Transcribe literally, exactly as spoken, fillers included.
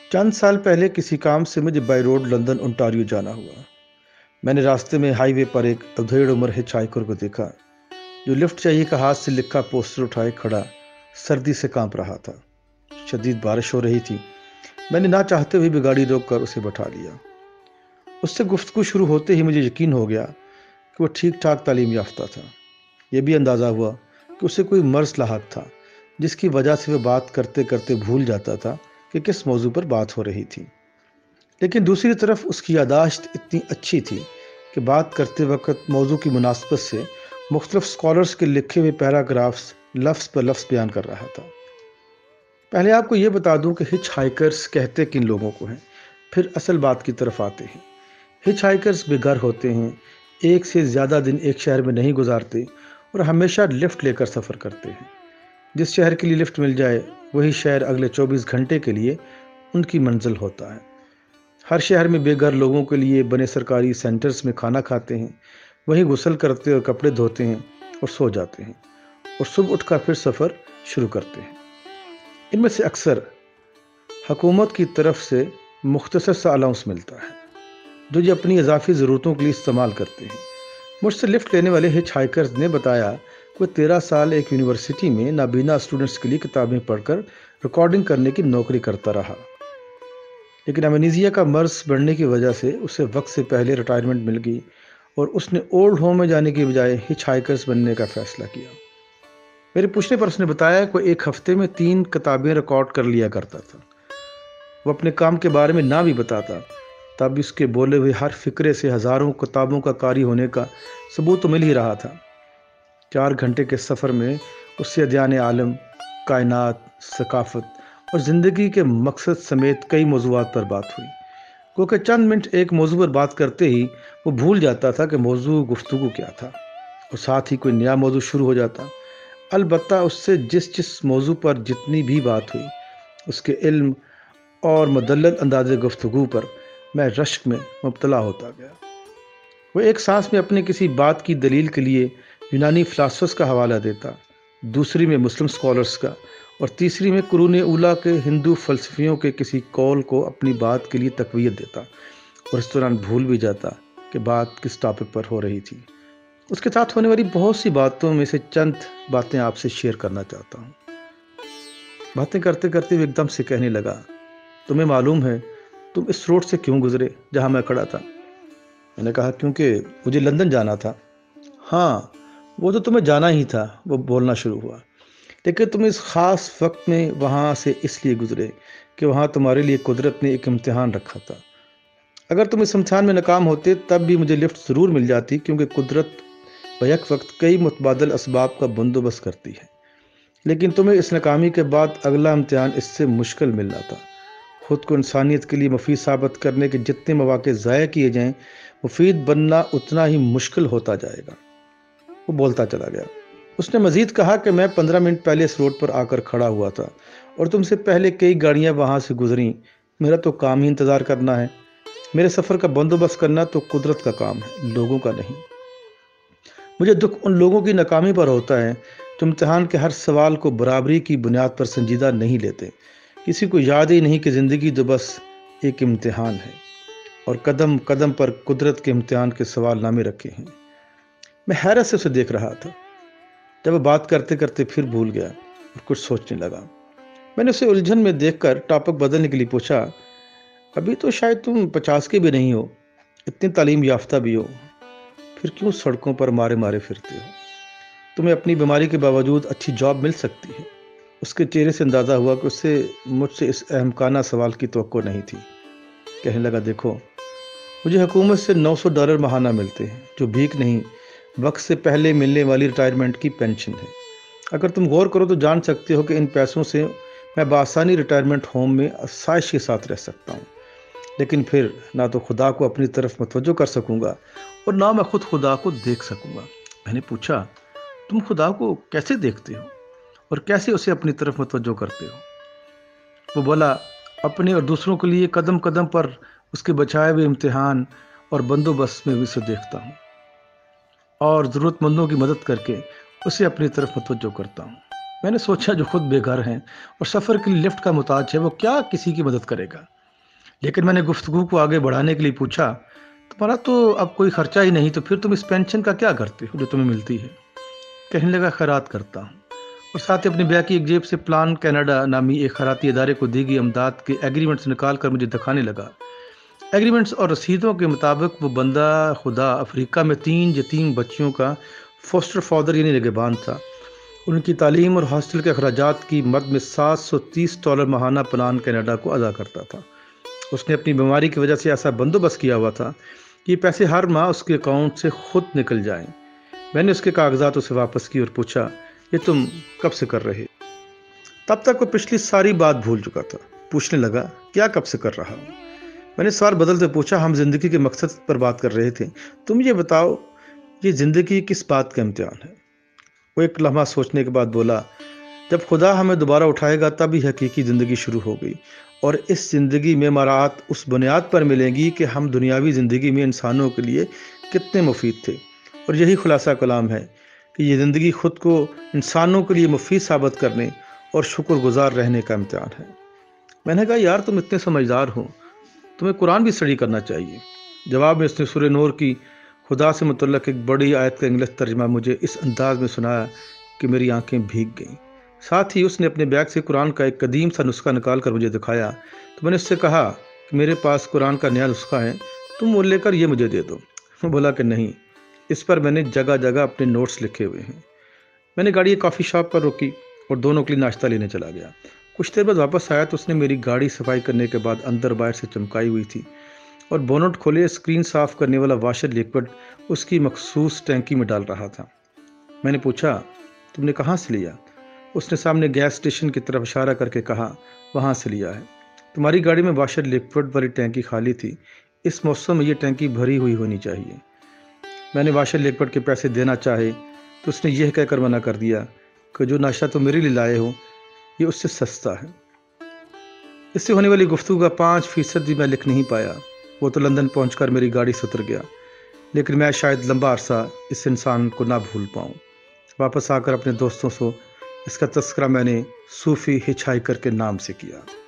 चंद साल पहले किसी काम से मुझे बाई रोड लंदन ओंटारियो जाना हुआ। मैंने रास्ते में हाईवे पर एक अधेड़ उम्र हिचहाइकर को देखा जो लिफ्ट चाहिए का हाथ से लिखा पोस्टर उठाए खड़ा सर्दी से कांप रहा था। शदीद बारिश हो रही थी। मैंने ना चाहते हुए भी गाड़ी रोककर उसे बैठा लिया। उससे गुफ्तगू शुरू होते ही मुझे यकीन हो गया कि वो ठीक ठाक तालीम याफ्ता था। यह भी अंदाज़ा हुआ कि उसे कोई मर्ज लाहक था जिसकी वजह से वह बात करते करते भूल जाता था कि किस मौजू पर बात हो रही थी। लेकिन दूसरी तरफ उसकी यादाश्त इतनी अच्छी थी कि बात करते वक्त मौजू की मुनासबत से मुख्तलिफ स्कॉलर्स के लिखे हुए पैराग्राफ्स लफ्ज़ पर लफ्ज़ बयान कर रहा था। पहले आपको ये बता दूं कि हिच हाइकर्स कहते किन लोगों को हैं, फिर असल बात की तरफ आते हैं। हिच हाइकर्स बेघर होते हैं, एक से ज़्यादा दिन एक शहर में नहीं गुजारते और हमेशा लिफ्ट लेकर सफ़र करते हैं। जिस शहर के लिए लिफ्ट मिल जाए वही शहर अगले चौबीस घंटे के लिए उनकी मंजिल होता है। हर शहर में बेघर लोगों के लिए बने सरकारी सेंटर्स में खाना खाते हैं, वहीं गुस्ल करते और कपड़े धोते हैं और सो जाते हैं और सुबह उठकर फिर सफ़र शुरू करते हैं। इनमें से अक्सर हुकूमत की तरफ से मुख्तसर सा अलाउंस मिलता है जो ये अपनी इजाफी ज़रूरतों के लिए इस्तेमाल करते हैं। मुझसे लिफ्ट लेने वाले हिच हाइकर्स ने बताया कि वह तेरह साल एक यूनिवर्सिटी में नाबीना स्टूडेंट्स के लिए किताबें पढ़कर रिकॉर्डिंग करने की नौकरी करता रहा, लेकिन अमनीजिया का मर्ज बढ़ने की वजह से उसे वक्त से पहले रिटायरमेंट मिल गई और उसने ओल्ड होम में जाने की बजाय हिच हाइकर्स बनने का फैसला किया। मेरे पूछने पर उसने बताया कि वो एक हफ्ते में तीन किताबें रिकॉर्ड कर लिया करता था। वो अपने काम के बारे में ना भी बताता तब भी उसके बोले हुए हर फिक्रे से हज़ारों किताबों का कारी होने का सबूत तो मिल ही रहा था। चार घंटे के सफ़र में उससे अदयान आलम, कायनात, सकाफ़त और ज़िंदगी के मकसद समेत कई मौज़ूआत पर बात हुई। क्योंकि चंद मिनट एक मौजू पर बात करते ही वो भूल जाता था कि मौजू गुफ्तगू क्या था और साथ ही कोई नया मौजू शुरू हो जाता। अलबत्ता उससे जिस जिस मौजू पर जितनी भी बात हुई उसके इल्म और मुदल्लल अंदाज़े गुफ्तगू पर मैं रश्क में मुब्तला होता गया। वो एक सांस में अपने किसी बात की दलील के लिए यूनानी फ़िलासफ़र्स का हवाला देता, दूसरी में मुस्लिम स्कॉलर्स का और तीसरी में कुरून उला के हिंदू फ़लसफ़ियों के किसी कौल को अपनी बात के लिए तक़वियत देता और इस दौरान भूल भी जाता कि बात किस टॉपिक पर हो रही थी। उसके साथ होने वाली बहुत सी बातों में से चंद बातें आपसे शेयर करना चाहता हूँ। बातें करते करते वो एकदम से कहने लगा, तुम्हें मालूम है तुम इस रोड से क्यों गुजरे जहाँ मैं खड़ा था? मैंने कहा, क्योंकि मुझे लंदन जाना था। हाँ, वो तो तुम्हें जाना ही था, वो बोलना शुरू हुआ, लेकिन तुम इस ख़ास वक्त में वहाँ से इसलिए गुजरे कि वहाँ तुम्हारे लिए कुदरत ने एक इम्तिहान रखा था। अगर तुम इस इम्तिहान में नाकाम होते तब भी मुझे लिफ्ट ज़रूर मिल जाती, क्योंकि कुदरत बैक वक्त कई मुतबादल असबाब का बंदोबस्त करती है। लेकिन तुम्हें इस नाकामी के बाद अगला इम्तिहान इससे मुश्किल मिलना था। ख़ुद को इंसानियत के लिए मुफीद साबित करने के जितने मौके ज़ाया किए जाएं, मुफीद बनना उतना ही मुश्किल होता जाएगा। वो बोलता चला गया। उसने मज़ीद कहा कि मैं पंद्रह मिनट पहले इस रोड पर आकर खड़ा हुआ था और तुमसे पहले कई गाड़ियां वहां से गुजरी। मेरा तो काम ही इंतज़ार करना है। मेरे सफ़र का बंदोबस्त करना तो कुदरत का काम है, लोगों का नहीं। मुझे दुख उन लोगों की नाकामी पर होता है जो इम्तिहान के हर सवाल को बराबरी की बुनियाद पर संजीदा नहीं लेते। किसी को याद ही नहीं कि ज़िंदगी तो बस एक इम्तिहान है और कदम कदम पर कुदरत के इम्तिहान के सवाल नामे रखे हैं। मैं हैरत से उसे देख रहा था। जब वो बात करते करते फिर भूल गया और कुछ सोचने लगा। मैंने उसे उलझन में देखकर टॉपिक बदलने के लिए पूछा, अभी तो शायद तुम पचास के भी नहीं हो, इतनी तालीम याफ्ता भी हो, फिर क्यों सड़कों पर मारे मारे फिरते हो? तुम्हें अपनी बीमारी के बावजूद अच्छी जॉब मिल सकती है। उसके चेहरे से अंदाज़ा हुआ कि उससे मुझसे इस अहमकाना सवाल की तवक्को नहीं थी। कहने लगा, देखो, मुझे हुकूमत से नौ सौ डॉलर माहाना मिलते हैं, जो भीख नहीं, वक्त से पहले मिलने वाली रिटायरमेंट की पेंशन है। अगर तुम गौर करो तो जान सकते हो कि इन पैसों से मैं बासानी रिटायरमेंट होम में आसाइश के साथ रह सकता हूँ, लेकिन फिर ना तो खुदा को अपनी तरफ मतवज्जो कर सकूँगा और ना मैं खुद खुदा को देख सकूँगा। मैंने पूछा, तुम खुदा को कैसे देखते हो और कैसे उसे अपनी तरफ मतवज्जो करते हो? वो बोला, अपने और दूसरों के लिए कदम कदम पर उसके बचाए हुए इम्तिहान और बंदोबस्त में उसे देखता हूँ और ज़रूरतमंदों की मदद करके उसे अपनी तरफ मतवज्जो करता हूँ। मैंने सोचा, जो खुद बेघर हैं और सफ़र के लिए लिफ्ट का मुताज है, वो क्या किसी की मदद करेगा? लेकिन मैंने गुफ्तगू को आगे बढ़ाने के लिए पूछा, तुम्हारा तो अब कोई खर्चा ही नहीं, तो फिर तुम इस पेंशन का क्या करते हो जो तुम्हें मिलती है? कहने लगा, खैरात करता हूँ। और साथ ही अपनी बैग की एक जेब से प्लान कनाडा नामी एक खैराती इदारे को दी गई अमदाद के एग्रीमेंट्स निकाल कर मुझे दिखाने लगा। एग्रीमेंट्स और रसीदों के मुताबिक वो बंदा खुदा अफ्रीका में तीन यतीम बच्चियों का फोस्टर फादर यानी निगहबान था। उनकी तालीम और हॉस्टल के अखराजात की मद में सात सौ तीस डॉलर माहाना प्लान कनाडा को अदा करता था। उसने अपनी बीमारी की वजह से ऐसा बंदोबस्त किया हुआ था कि ये पैसे हर माह उसके अकाउंट से खुद निकल जाएं। मैंने उसके कागजात उसे वापस किए और पूछा, ये तुम कब से कर रहे? तब तक वो पिछली सारी बात भूल चुका था। पूछने लगा, क्या कब से कर रहा हूँ? मैंने सवाल बदलते पूछा, हम जिंदगी के मकसद पर बात कर रहे थे, तुम ये बताओ ये जिंदगी किस बात का इम्तिहान है? वो एक लम्हा सोचने के बाद बोला, जब खुदा हमें दोबारा उठाएगा तब ही हकीकी ज़िंदगी शुरू हो गई, और इस ज़िंदगी में मराहत उस बुनियाद पर मिलेंगी कि हम दुनियावी ज़िंदगी में इंसानों के लिए कितने मुफीद थे। और यही खुलासा कलाम है कि ये ज़िंदगी खुद को इंसानों के लिए मुफीद साबित करने और शुक्रगुजार रहने का इम्तिहान है। मैंने कहा, यार तुम इतने समझदार हो, तुम्हें कुरान भी स्टडी करना चाहिए। जवाब में उसने सूरह नूर की खुदा से मुतल्लक एक बड़ी आयत का इंग्लिश तर्जमा मुझे इस अंदाज में सुनाया कि मेरी आंखें भीग गईं। साथ ही उसने अपने बैग से कुरान का एक कदीम सा नुस्खा निकाल कर मुझे दिखाया। तो मैंने उससे कहा कि मेरे पास कुरान का नया नुस्खा है, तुम वो लेकर ये मुझे दे दो। वो बोला कि नहीं, इस पर मैंने जगह जगह अपने नोट्स लिखे हुए हैं। मैंने गाड़ी एक कॉफ़ी शॉप पर रोकी और दोनों के लिए नाश्ता लेने चला गया। कुछ देर बाद वापस आया तो उसने मेरी गाड़ी सफाई करने के बाद अंदर बाहर से चमकाई हुई थी और बोनट खोले स्क्रीन साफ करने वाला वाशर लिक्विड उसकी मखसूस टैंकी में डाल रहा था। मैंने पूछा, तुमने कहाँ से लिया? उसने सामने गैस स्टेशन की तरफ इशारा करके कहा, वहाँ से लिया है। तुम्हारी गाड़ी में वाशर लिक्विड वाली टैंकी खाली थी, इस मौसम में ये टैंकी भरी हुई होनी चाहिए। मैंने वाशर लिक्विड के पैसे देना चाहे तो उसने यह कहकर मना कर दिया कि जो नाश्ता तुम मेरे लिए लाए हो ये उससे सस्ता है। इससे होने वाली गुफ्तगू का पाँच फीसद भी मैं लिख नहीं पाया। वो तो लंदन पहुंचकर मेरी गाड़ी से उतर गया, लेकिन मैं शायद लंबा अरसा इस इंसान को ना भूल पाऊँ। वापस आकर अपने दोस्तों से इसका तस्करा मैंने सूफी हिचहाइकर के नाम से किया।